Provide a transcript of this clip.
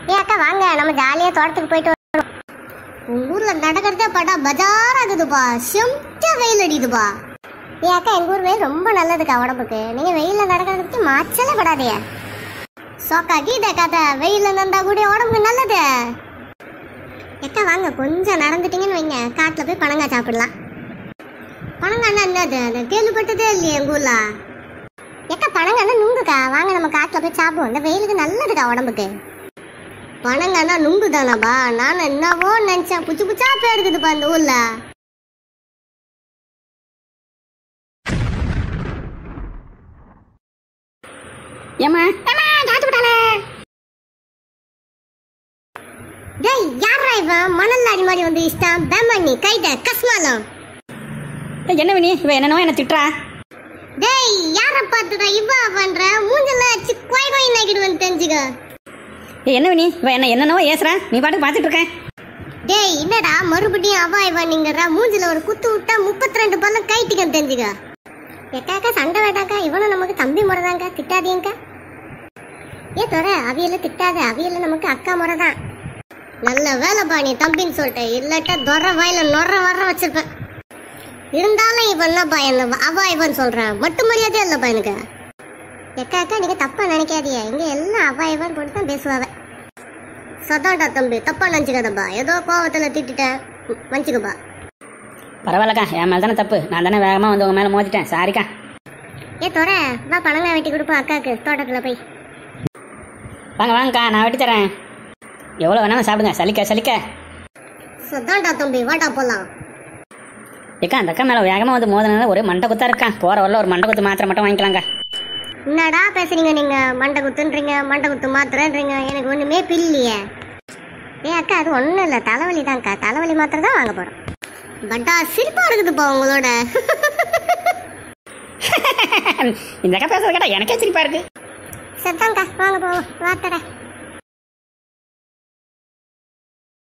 ஏ அக்கா வாங்க நம்ம ஜாலியாக தோட்டத்துக்கு போயிட்டு வரோம். உங்கள் ஊரில் நடக்கிறதே படா பஜார் ஆகுதுப்பா, செம்ட வெயில் அடிக்குதுப்பா. ஏ அக்கா எங்கள் ஊர் வெயில் ரொம்ப நல்லதுக்கா உடம்புக்கு. நீங்கள் வெயிலில் நடக்கிறத பற்றி மாச்சலே படாதே. சோக்கா கீத கதை வெயிலில் நடந்தா கூட உடம்புக்கு நல்லது. அக்கா வாங்க கொஞ்சம் நடந்துட்டீங்கன்னு வைங்க, காட்டில் போய் பனங்காய் சாப்பிடலாம். பனங்காய்னா என்னது? அதை கேள்விப்பட்டதே இல்லையே எங்கள் ஊரில். எக்கா பனங்காய்னா நுங்குக்கா, வாங்க நம்ம காட்டில் போய் சாப்பிடுவோம். இந்த வெயிலுக்கு நல்லதுக்கா உடம்புக்கு. பனங்காய்னா நுங்கு தானாப்பா? நான் என்னவோ நினைச்சேன், புச்சு புச்சா போய் இருக்குதுப்பா இந்த ஊர்ல. ஏமா டேய் யாரா இவன் மணல் அடி மாதிரி வந்து இஷ்டம் பேமண்ணி கைத கஸ்மாலம். என்ன வினி இவ என்னனோ என்ன திட்டுறா? டேய் யார பாத்துடா இவ பண்ற மூஞ்சல அடிச்சு கோய் கோய் நக்கிடுவேன் தெரிஞ்சுக்க. என்ன வினி இவ என்னனோ ஏசுறா, நீ பாட்டுக்கு பாத்துட்டு இருக்க. டேய் என்னடா மறுபடியும் அவ இவ நீங்கறா? மூஞ்சில ஒரு குத்து விட்டா 32 பல்லம் கைட்டிக்க தெரிஞ்சுக்க. எக்காக்கா சண்டை வேண்டாக்கா, இவனும் நமக்கு தம்பி முறைதாங்க, திட்டாதீங்க. ஏ தோற அவியல திட்டாத, அவியல நமக்கு அக்கா முறை தான். நல்ல வேலைப்பா நீ தம்பின்னு சொல்லிட்ட, இல்லாட்டா தொர வாயில நொற வர வச்சிருப்பேன். இருந்தாலும் இவன் என்னப்பா என்ன அவ இவன் சொல்றேன், மட்டும் மரியாதையே இல்லப்பா எனக்கு. எக்காக்கா நீங்க தப்பா நினைக்காதீங்க, இங்க எல்லாம் அவ இவன் போட்டு தான் பேசுவாவ. சதாண்டா தம்பி தப்பா நினைச்சுக்காதப்பா, ஏதோ கோவத்துல திட்டேன் மன்னிச்சுக்கப்பா. பரவாயில்லக்கா, என் மேல தானே தப்பு, நான் தானே வேகமா வந்து உங்க மேல மோதிட்டேன், சாரிக்கா. ஏ தோற வா பனங்காய் வெட்டி கொடுப்போம் அக்காக்கு தோட்டத்துல போய். வாங்க வாங்கக்கா, நான் வெட்டி தரேன், எவ்வளோ வேணாலும் சாப்பிடுங்க, சலிக்க சலிக்க. சதாண்டா தம்பி வாடா போலாம். ஏக்கா அந்த அக்கா மேலே வேகமாக வந்து மோதினால ஒரே மண்டை குத்தா இருக்கா, போகிற வரல ஒரு மண்டை குத்து மாத்திரை மட்டும் வாங்கிக்கலாங்க. என்னடா பேசுறீங்க நீங்க? மண்டை குத்துன்றீங்க, மண்டை குத்து மாத்திரன்றீங்க, எனக்கு ஒண்ணுமே பில்லையே. ஏ அக்கா அது ஒன்றும் இல்லை, தலைவலி தான்க்கா, தலைவலி மாத்திரை தான் வாங்க போகிறோம். பட்டா சிரிப்பா இருக்குதுப்பா உங்களோட. இந்த அக்கா பேசுறது கேட்டா எனக்கே சிரிப்பா இருக்கு. சரிதாங்க்கா வாங்க போவோம் வாத்தட.